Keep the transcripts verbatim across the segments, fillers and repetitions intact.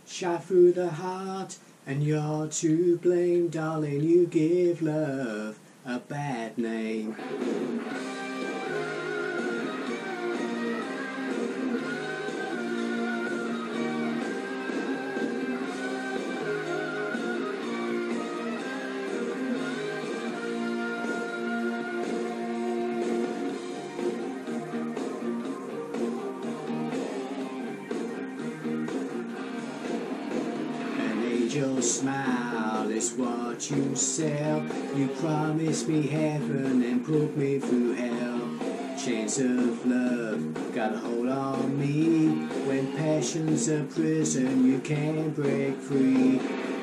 shot through the heart, and you're to blame, darling. You give love a bad name. Your smile is what you sell. You promised me heaven and put me through hell. Chains of love got a hold on me. When passion's a prison, you can't break free.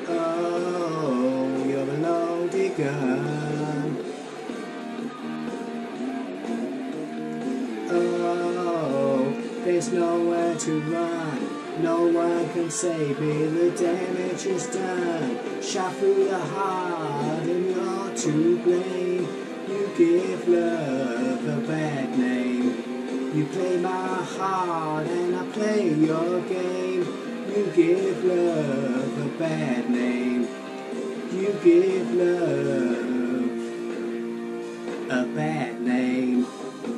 Oh, you're a loaded gun. Oh, there's nowhere to run. No one can save me, the damage is done. Shot through the heart and you're to blame. You give love a bad name. You play my heart and I play your game. You give love a bad name. You give love a bad name.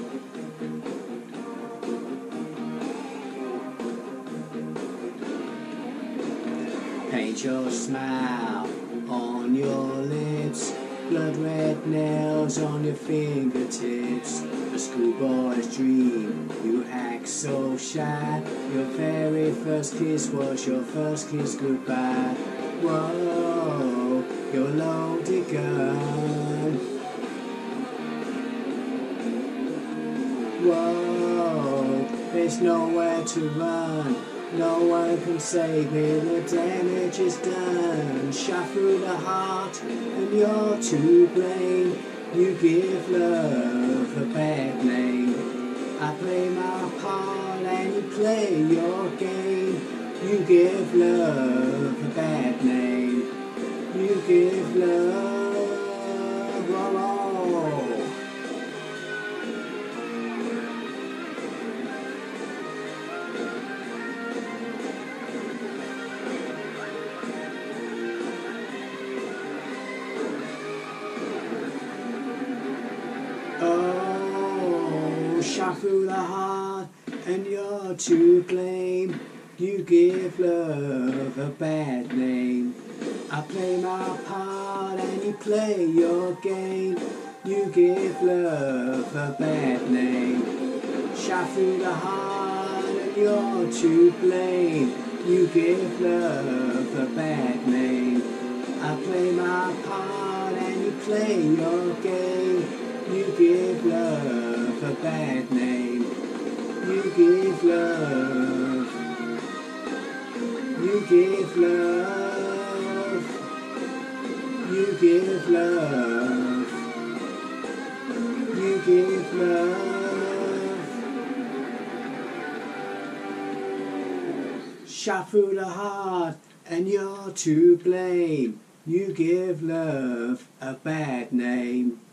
Paint your smile on your lips, blood red nails on your fingertips. A schoolboy's dream, you act so shy. Your very first kiss was your first kiss goodbye. Whoa, you're a loaded gun. Whoa, there's nowhere to run. No one can save me, the damage is done. Shot through the heart and you're to blame. You give love a bad name. I play my part and you play your game. You give love a bad name. You give love, oh, oh. Oh, shot through the heart and you're to blame. You give love a bad name. I play my part and you play your game. You give love a bad name. Shot through the heart and you're to blame. You give love a bad name. I play my part and you play your game. You give love a bad name. You give love. You give love. You give love. You give love. Shot through the heart and you're to blame. You give love a bad name.